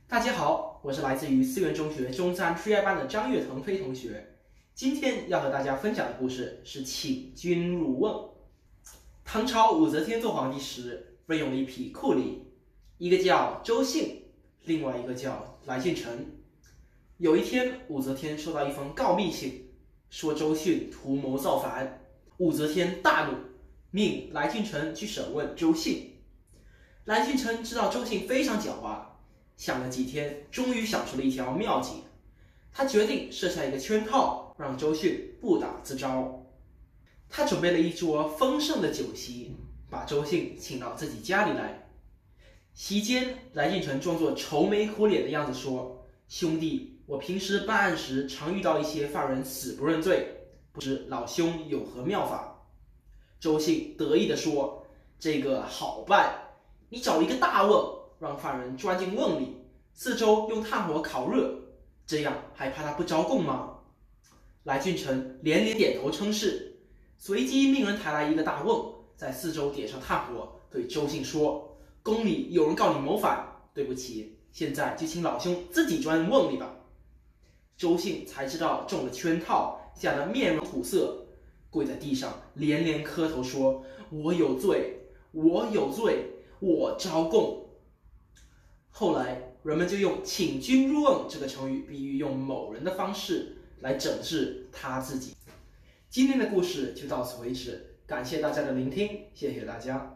大家好，我是来自于思源中学中3初1班的张岳腾飞同学。今天要和大家分享的故事是请君入瓮。唐朝武则天做皇帝时，任用了一批酷吏，一个叫周信，另外一个叫来俊臣。有一天，武则天收到一封告密信，说周信图谋造反。武则天大怒，命来俊臣去审问周信。来俊臣知道周信非常狡猾，想了几天，终于想出了一条妙计。他决定设下一个圈套，让周迅不打自招。他准备了一桌丰盛的酒席，把周迅请到自己家里来。席间，来俊臣装作愁眉苦脸的样子说：“兄弟，我平时办案时常遇到一些犯人死不认罪，不知老兄有何妙法？”周迅得意地说：“这个好办，你找一个大瓮，让犯人钻进瓮里，四周用炭火烤热，这样还怕他不招供吗？”来俊臣连连点头称是，随即命人抬来一个大瓮，在四周点上炭火，对周信说：“宫里有人告你谋反，对不起，现在就请老兄自己钻瓮里吧。”周信才知道中了圈套，吓得面容土色，跪在地上连连磕头说：“我有罪，我有罪，我招供。”后来人们就用请君入瓮这个成语比喻用某人的方式来整治他自己。今天的故事就到此为止，感谢大家的聆听，谢谢大家。